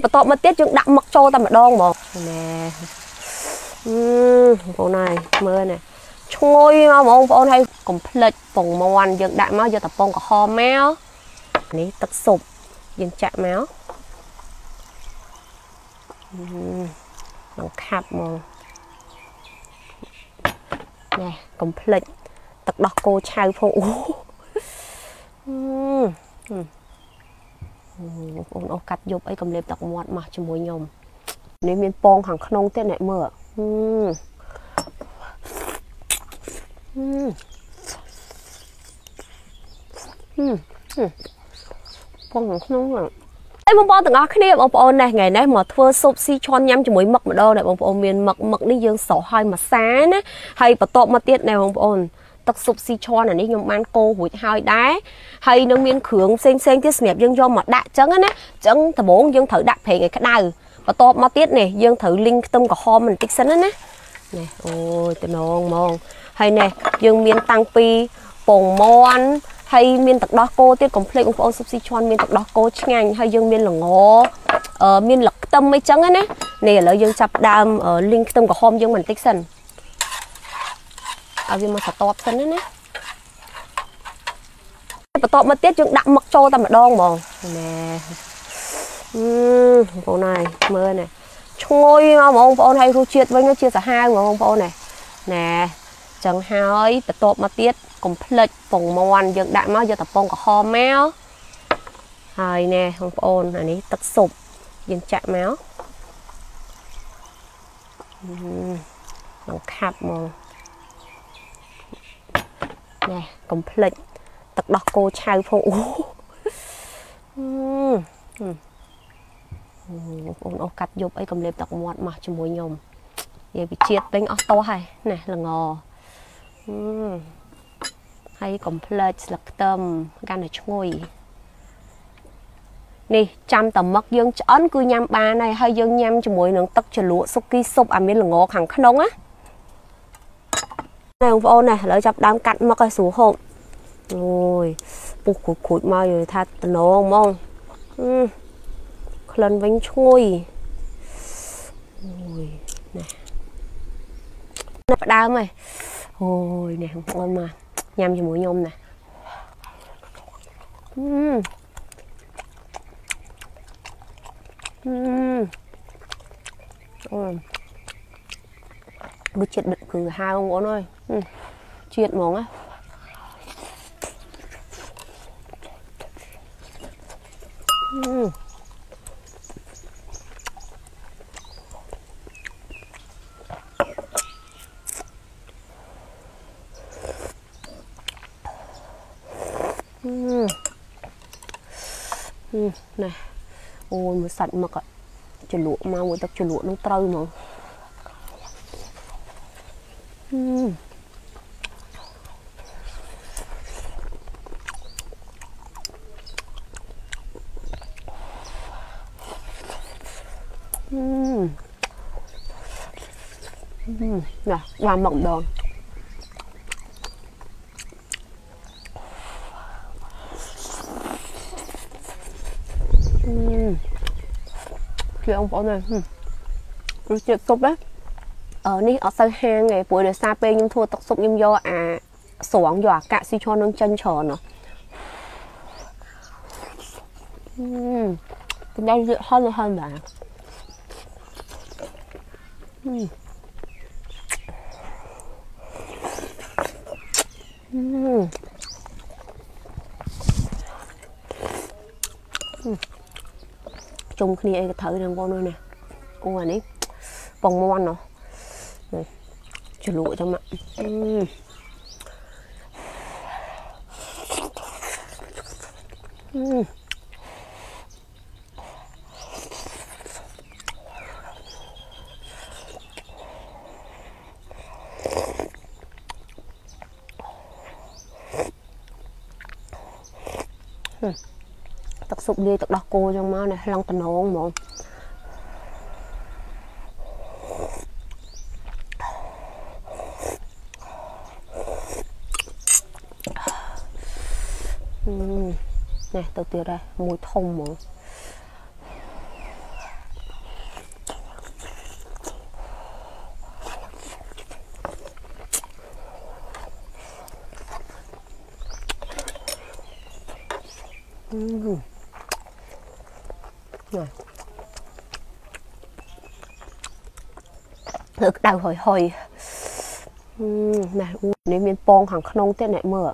បន្ទាប់មកទៀតយើងដាក់មឹកចូលតែម្ដងហ្មងណែបងnàyមើលណែឈ្ងុយមកបងប្អូនហើយកុំភ្លេចពងមាន់យើងដាក់មកយកតែពងក្រហមមកនេះទឹកស៊ុបយើងចាក់មកនឹងខាប់មកណែកុំភ្លេចទឹកដោះគោឆៅផងអូបងអូនកាត់យប់អីកុំលេបទឹកមាត់មកជាមួយខ្ញុំនេះមានពងខាងក្នុងទៀតអ្នកមើលពងខាងក្នុងអីបងប្អូនទាំងអស់គ្នាបងប្អូននេះថ្ងៃនេះមកធ្វើស៊ុបស៊ីឈាន់ញ៉ាំជាមួយមឹកម្ដងដែរបងប្អូនមានមឹកនេះយើងស្រោះឲ្យម្សាណាហើយបន្ទាប់មកទៀតដែរបងប្អូនទឹកស៊ុបស៊ីឈាន់អានេះខ្ញុំបានកូររួចហើយដែរហើយនឹងមានគ្រឿងផ្សេងទៀតសម្រាប់យើងយកមកដាក់ចឹងណាចឹងដំបូងយើងត្រូវដាក់ប្រេងឲ្យក្តៅបន្ទាប់មកទៀតនេះយើងត្រូវលីងខ្ទឹមក្រហមបន្តិចសិនណានេះអូយតំណងហ្មងហើយនេះយើងមានតាំងពីពងមាន់ហើយមានទឹកដោះគោទៀតកុំភ្លេចបងប្អូនស៊ុបស៊ីឈាន់មានទឹកដោះគោឆ្ងាញ់ហើយយើងមានល្ងមានលឹកខ្ទឹមអីចឹងណានេះឥឡូវយើងចាប់ដើមលីងខ្ទឹមក្រហមយើងបន្តិចសិនឲ្យវាមកស្ទាប់សិនណាបន្ទាប់មកទៀតយើងដាក់មឹកចូលតែម្ដងហ្មងណែបងnàyមើលណែឈ្ងុយមកបងប្អូនហើយរសជាតិវិញជាសាហាវបងប្អូនណែចឹងហើយបន្ទាប់មកទៀតកុំភ្លេចពងមាន់យើងដាក់មកយកតែពងក្រហមមកហើយណែបងប្អូនអានេះទឹកស៊ុបយើងចាក់មកនឹងខាប់មកណែកុំភ្លេចទឹកដោះគោឆៅផងអូបងអូនកាត់យប់អីកុំលេបទឹកមាត់មកជាមួយខ្ញុំនិយាយពីជាតិពេញអស់តោះហើយណែល្ងហើយកុំភ្លេចស្លឹកខ្ទឹមកាន់តែឈ្ងុយនេះចាំតែមឹកយើងឆ្អិនគឺញ៉ាំបានហើយយើងញ៉ាំជាមួយនឹងទឹកជ្រលក់ស៊ុគីស៊ុបអាមានល្ងខាងក្នុងណាបងប្អូនឥឡូវចាប់ដើមកាត់មឹកឲ្យស្រួលហូបអូយពុះគ្រូចមកយល់ថាតំណងហ្មងក្លិនវិញឈ្ងុយអូយណែផ្ដើមហើយអូយនេះបងប្អូនមកញ៉ាំជាមួយខ្ញុំណាដូចជាតិដិតគ្រឿងហាវបងប្អូនអើយជាតិហ្មងណាណែអូយមើលសាច់មឹកជ្រលក់មកមួយទឹកជ្រលក់នឹងត្រូវហ្មងnè qua mộng đòn chị ông bỏ này rồi chuyện sụp đấy ní ở sau hang này buổi để xa pe nhưng thua tóc sụp nhưng do xoắn dọa cả si cho nâng chân trở nó cái đây dễ hơn bà chung khi ấy thử đang con nè ô này vòng mon nó chua lụa cho mà tắc sụp đi tắc đỏ cô trong máu này lăng tần ổn một nè từ từ đây mùi thông một Rồi. Thực đau hồi hồi. Nè, nếu miền pong hàng không thế này mưa.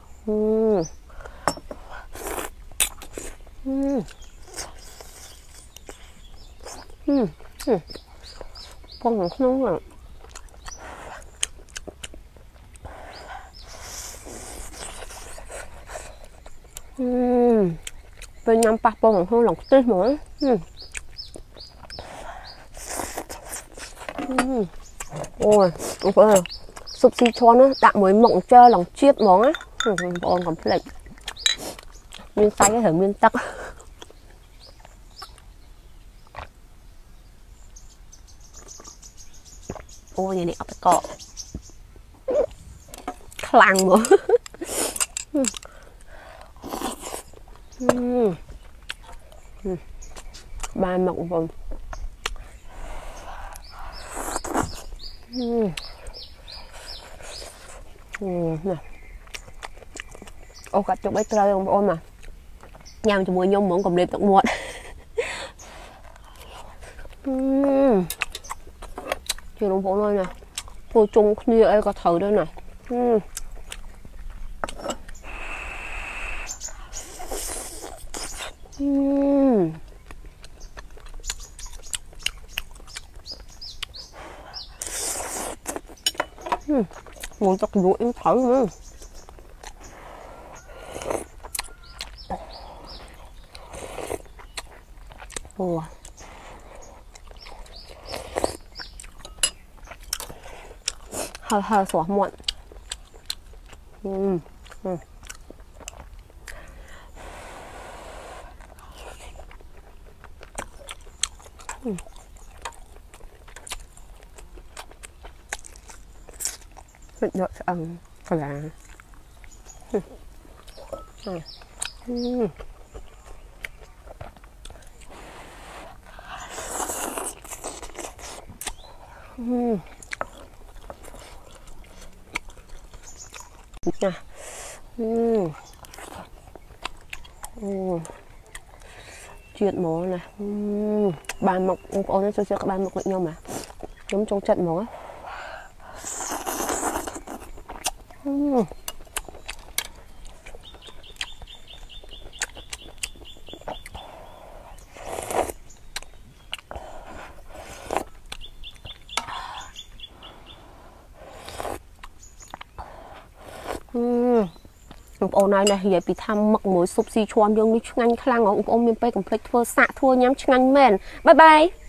Pong hàng không rồi. Bên nhâm bạc pong hàng không lòng tươi nữa. Ôi, súp xì chon á, đạm mới mộng chơi lòng chiết món á. Bọn còn plek. Miên xay cái thử miên tắc. Ôi, này ốc cọ. Khlang mà. Ba mộng vòng. Nè. Ô, cắt chụp ấy trời không ôm mà. Nhằm cho mùi nhông muốn còn đẹp tận muộn. Chị đồng phố nói nè. Cô chung kia ấy có thử đây nè. Muốn chắc rũi em thử nữa. Ồ. Hơi xóa muộn. Rất đợi ăn cái là chuyện món này bàn mọc ông nó cho các bạn mọc với nhau mà giống trong trận món á. Ông này này vậy bị tham mặc mối súp xì choan dương như ngành khang ông miền Tây complete thua xạ thua nhắm ngành men. Bye bye.